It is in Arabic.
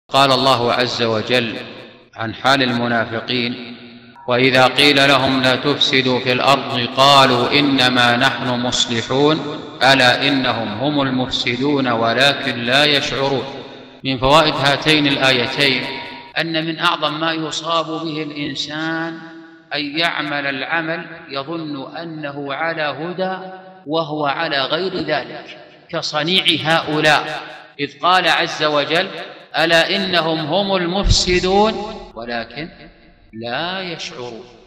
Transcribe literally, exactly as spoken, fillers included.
قال الله عز وجل عن حال المنافقين: وإذا قيل لهم لا تفسدوا في الأرض قالوا إنما نحن مصلحون ألا إنهم هم المفسدون ولكن لا يشعرون. من فوائد هاتين الآيتين أن من أعظم ما يصاب به الإنسان أن يعمل العمل يظن أنه على هدى وهو على غير ذلك، كصنيع هؤلاء، إذ قال عز وجل: ألا إنهم هم المفسدون ولكن لا يشعرون.